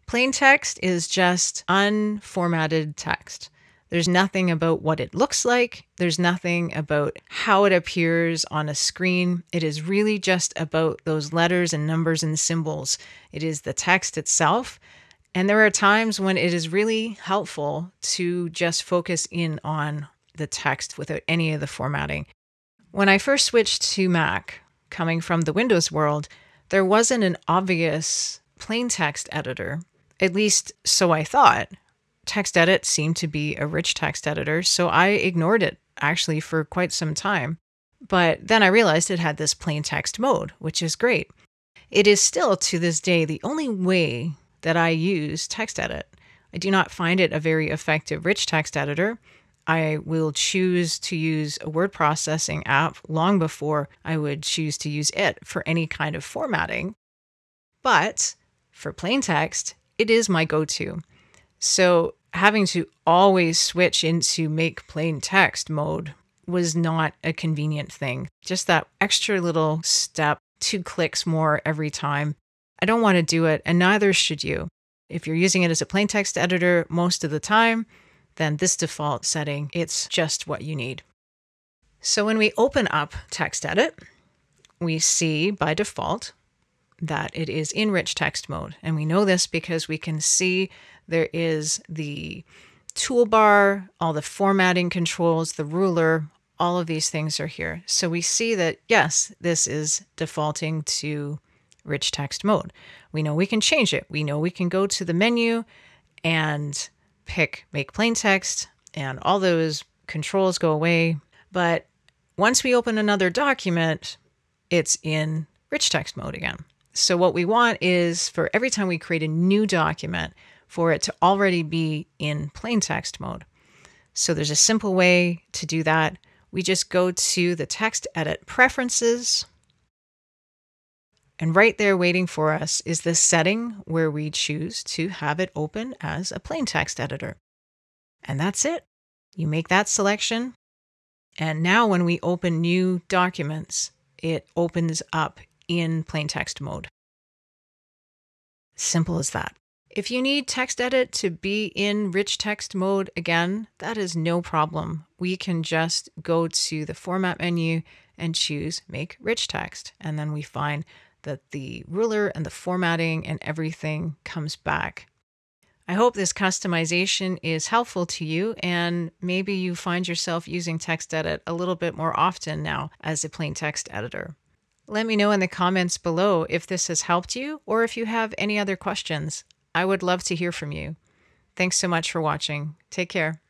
Plain text is just unformatted text. There's nothing about what it looks like. There's nothing about how it appears on a screen. It is really just about those letters and numbers and symbols. It is the text itself. And there are times when it is really helpful to just focus in on the text without any of the formatting. When I first switched to Mac, coming from the Windows world, there wasn't an obvious plain text editor. At least so I thought. TextEdit seemed to be a rich text editor, so I ignored it actually for quite some time. But then I realized it had this plain text mode, which is great. It is still to this day the only way that I use TextEdit. I do not find it a very effective rich text editor. I will choose to use a word processing app long before I would choose to use it for any kind of formatting. But for plain text, it is my go-to. So having to always switch into make plain text mode was not a convenient thing. Just that extra little step, 2 clicks more every time. I don't want to do it, and neither should you. If you're using it as a plain text editor most of the time, then this default setting, it's just what you need. So when we open up TextEdit, we see by default that it is in rich text mode. And we know this because we can see there is the toolbar, all the formatting controls, the ruler, all of these things are here. So we see that, yes, this is defaulting to rich text mode. We know we can change it. We know we can go to the menu and pick make plain text, and all those controls go away. But once we open another document, it's in rich text mode again. So what we want is for every time we create a new document, for it to already be in plain text mode. So there's a simple way to do that. We just go to the TextEdit preferences, and right there waiting for us is the setting where we choose to have it open as a plain text editor. And that's it. You make that selection. And now when we open new documents, it opens up in plain text mode. Simple as that. If you need TextEdit to be in rich text mode again, that is no problem. We can just go to the format menu and choose make rich text. And then we find that the ruler and the formatting and everything comes back. I hope this customization is helpful to you, and maybe you find yourself using TextEdit a little bit more often now as a plain text editor. Let me know in the comments below if this has helped you or if you have any other questions. I would love to hear from you. Thanks so much for watching. Take care.